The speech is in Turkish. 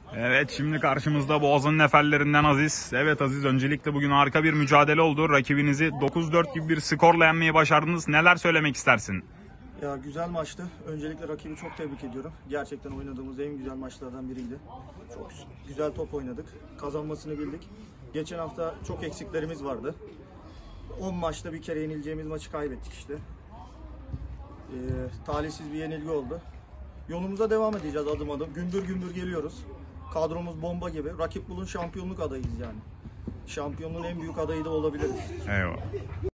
Evet, şimdi karşımızda Boğaz'ın neferlerinden Aziz. Evet Aziz, öncelikle bugün harika bir mücadele oldu. Rakibinizi 9-4 gibi bir skorla yenmeyi başardınız. Neler söylemek istersin? Ya güzel maçtı. Öncelikle rakibi çok tebrik ediyorum. Gerçekten oynadığımız en güzel maçlardan biriydi. Çok güzel top oynadık. Kazanmasını bildik. Geçen hafta çok eksiklerimiz vardı. 10 maçta bir kere yenileceğimiz maçı kaybettik işte. Talihsiz bir yenilgi oldu. Yolumuza devam edeceğiz adım adım. Gümbür gümbür geliyoruz. Kadromuz bomba gibi. Rakip Bulun şampiyonluk adayıyız yani. Şampiyonluğun en büyük adayı da olabiliriz. Eyvallah.